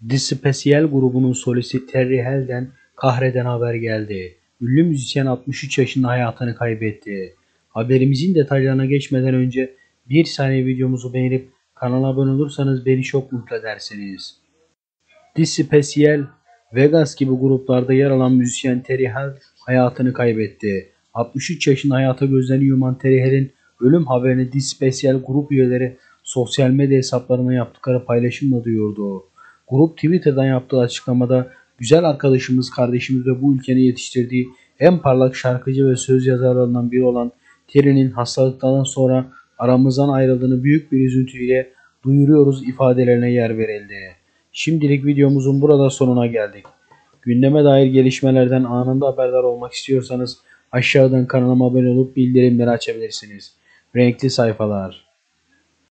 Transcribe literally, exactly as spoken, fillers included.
The Special grubunun solisti Terry Hell'den kahreden haber geldi. Ünlü müzisyen altmış üç yaşında hayatını kaybetti. Haberimizin detaylarına geçmeden önce bir saniye videomuzu beğenip kanala abone olursanız beni çok mutlu edersiniz. The Special, Vegas gibi gruplarda yer alan müzisyen Terry Hell hayatını kaybetti. altmış üç yaşında hayata gözlerini yuman Terry Hell'in ölüm haberini The Special grup üyeleri sosyal medya hesaplarına yaptıkları paylaşımla duyurdu. Grup Twitter'dan yaptığı açıklamada güzel arkadaşımız, kardeşimiz ve bu ülkenin yetiştirdiği en parlak şarkıcı ve söz yazarlarından biri olan Terry'nin hastalıktan sonra aramızdan ayrıldığını büyük bir üzüntüyle duyuruyoruz ifadelerine yer verildi. Şimdilik videomuzun burada sonuna geldik. Gündeme dair gelişmelerden anında haberdar olmak istiyorsanız aşağıdan kanalıma abone olup bildirimleri açabilirsiniz. Renkli sayfalar.